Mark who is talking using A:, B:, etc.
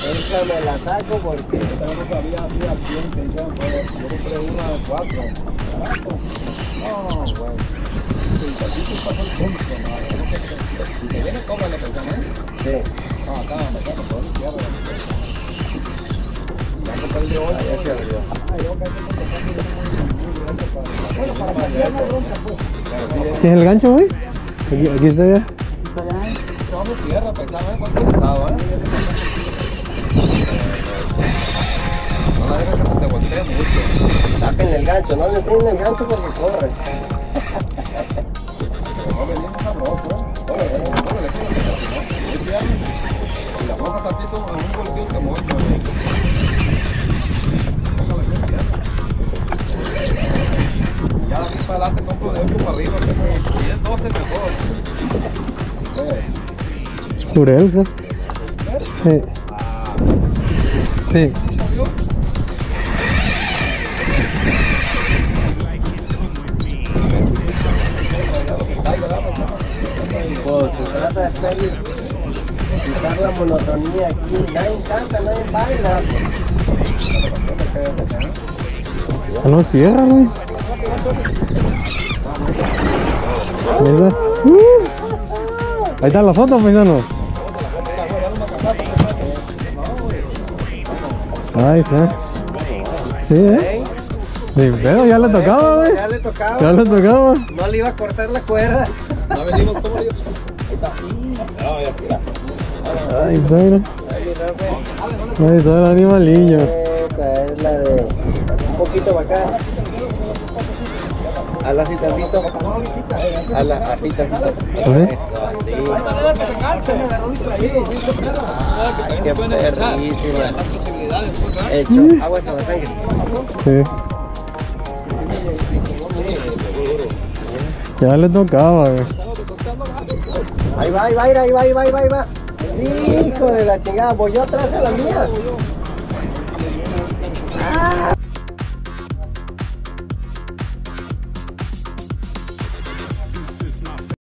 A: Esa me la saco porque
B: Esta no sabía, había 100 que yo compré una de 4. Barato. No, güey. Sí, así se pasa el tiempo, no. Si te viene, cómale, ¿eh?
A: sí.
B: No, acá, me todo el tierra. Ya no perdió hoy.
A: Ya se abrió.
B: Bueno, para pasear la bronca, pues.
C: ¿Tienes el gancho, güey? Aquí está ya.
B: Vamos tierra, pesado, cuánto pesado, No la dejes que se te voltee mucho.
A: Saquen el gancho, no le enseñen el gancho porque corre.
B: No venimos sabroso, Órale, es viernes. Y la boca tantito en un golpeo te mocho, Y ya de aquí para adelante compro de 8 para arriba, si es 12 mejor.
C: Jurel, ¿no? Sí. Sí.
A: Pues se trata de quitar la monotonía aquí. Nadie canta, nadie baila.
C: Ah, no cierra, güey. ¿Verdad? Ahí está la foto, paisano. Ahí está. Sí, Sí, pero ya le tocaba, güey.
A: Ya le tocaba.
C: Ya le tocaba.
A: No le iba a cortar la cuerda.
B: No venimos, ¿cómo le digo? Ahí está. No, ya tira.
C: Ahí está, mira. Ahí está el animalillo.
A: Esa es la de un poquito para acá. A la citadito. A la así tantito.
C: ¿Sí?
A: Qué perrísima. Hecho. Agua hasta la sangre.
C: Sí. Ya le tocaba, güey.
A: Ahí va. Hijo de la chingada, voy yo atrás de la mía.